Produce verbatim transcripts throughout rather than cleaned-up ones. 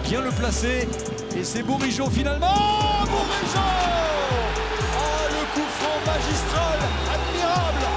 bien le placer. Et c'est Bourigeaud finalement. Bourigeaud! Oh, le coup franc magistral, admirable.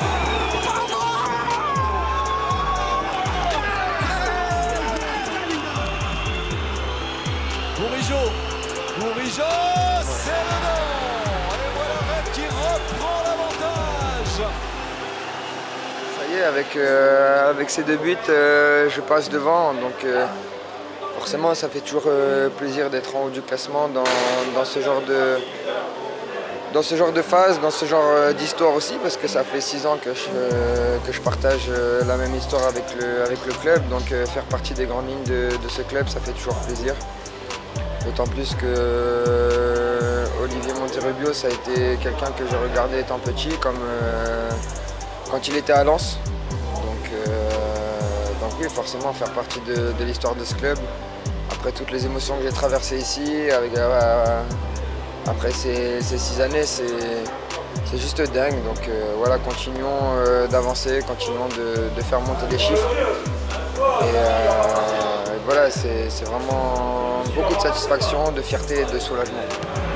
Bourigeaud, Bourigeaud, c'est le nom. Et voilà Rennes qui reprend l'avantage. Ça y est, avec, euh, avec ces deux buts, euh, je passe devant. Donc euh, forcément, ça fait toujours euh, plaisir d'être en haut du classement dans, dans, ce genre de, dans ce genre de phase, dans ce genre d'histoire aussi, parce que ça fait six ans que je, euh, que je partage euh, la même histoire avec le, avec le club. Donc euh, faire partie des grandes lignes de, de ce club, ça fait toujours plaisir. D'autant plus que euh, Olivier Monterrubio, ça a été quelqu'un que je regardais étant petit, comme euh, quand il était à Lens. Donc, euh, donc oui, forcément faire partie de, de l'histoire de ce club. Après toutes les émotions que j'ai traversées ici, avec, euh, après ces, ces six années, c'est juste dingue. Donc euh, voilà, continuons euh, d'avancer, continuons de, de faire monter les chiffres. Et, euh, et voilà, c'est vraiment beaucoup de satisfaction, de fierté et de soulagement.